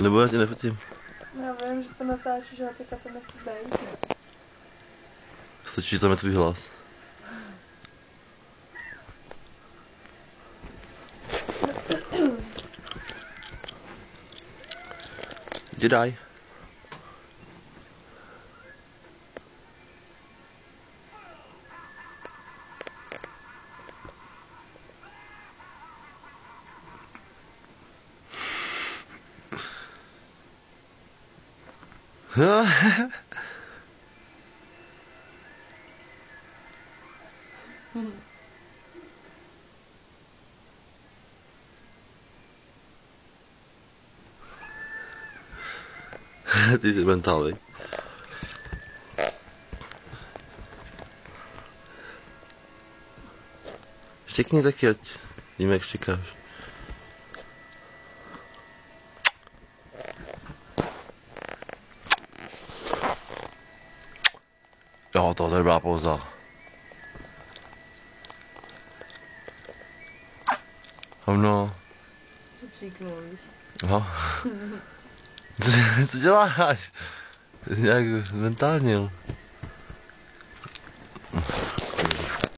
Nebo já tě nefotím. Já vím, že to natáčíš, ale teďka to nechci být. Stačí, že tam je tvůj hlas. Jedi. Ty jsi mentál, Štěkni taky, ať víme, jak štěkáš. Jo, to je dobrá pouza. Hovno. Co příknul, víš? Aha. Co děláš? Nějak mentálně.